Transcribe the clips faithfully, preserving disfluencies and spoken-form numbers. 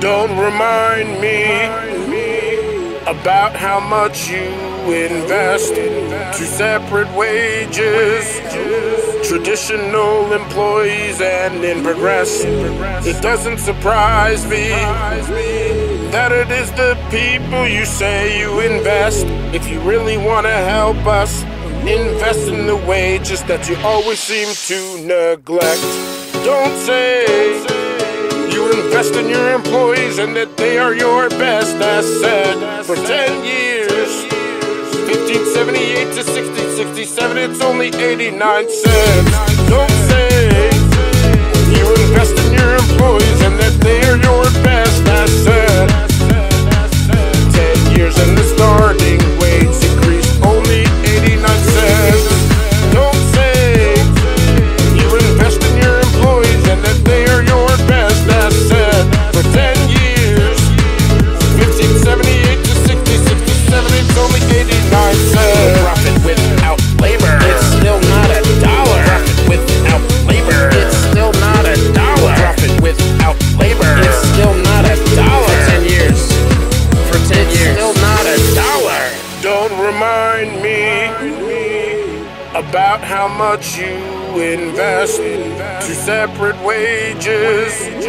Don't remind me about how much you invest. Two separate wages, traditional employees and in Progress. It doesn't surprise me that it is the people you say you invest. If you really want to help us, invest in the wages that you always seem to neglect. Don't say you invest in your employees and that they are your best asset. For ten years, fifteen seventy-eight to sixteen sixty-seven, it's only eighty-nine cents. Don't say you invest in your employees and that they are your best asset. Ten years and the starting wage increased only eighty-nine cents. Don't say you invest in your employees and that they are your best asset. For ten years, fifteen seventy-eight to sixteen sixty-seven, it's only eighty-nine cents. Profit without labor, it's still not a dollar. Profit without labor, it's still not a dollar. Profit without labor, it's still not a dollar. For ten years, for ten years, still not a dollar. Don't remind me about how much you invest. Two separate wages,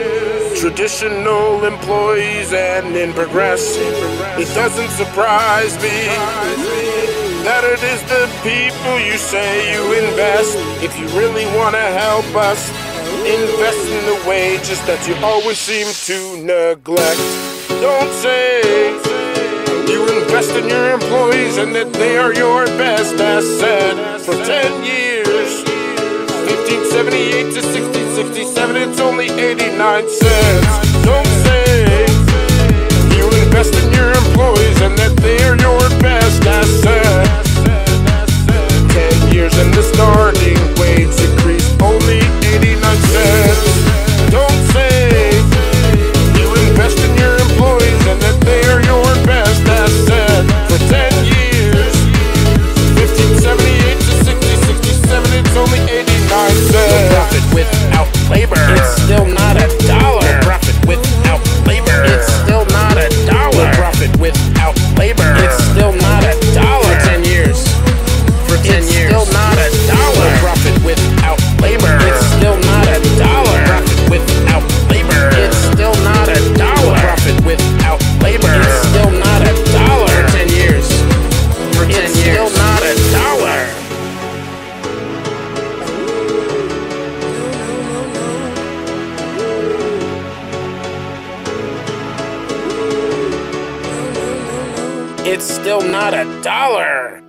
traditional employees and in Progress. It doesn't surprise me that it is the people you say you invest. If you really want to help us, invest in the wages that you always seem to neglect. Don't say you invest in your employees and that they are your best asset. For ten years, fifteen seventy-eight to sixteen sixty-seven, it's only eighty-nine cents. Don't say you invest in your employees and that they are your best asset. Ten years and the starting wage increased only eighty-nine cents. Don't say you invest in your employees and that they are your best asset. For ten years, fifteen seventy-eight to sixteen sixty-seven, it's only eighty-nine cents. Profit without labor, it's still not a dollar. Profit without labor, it's still not a dollar. Profit without labor, it's still not a dollar. For ten years, for ten it's years, still not a dollar. Profit without labor, it's still not a dollar. Profit without labor, it's still not a dollar. Profit without labor, it's still not a dollar. For ten years, for ten it's years, still not a dollar. It's still not a dollar.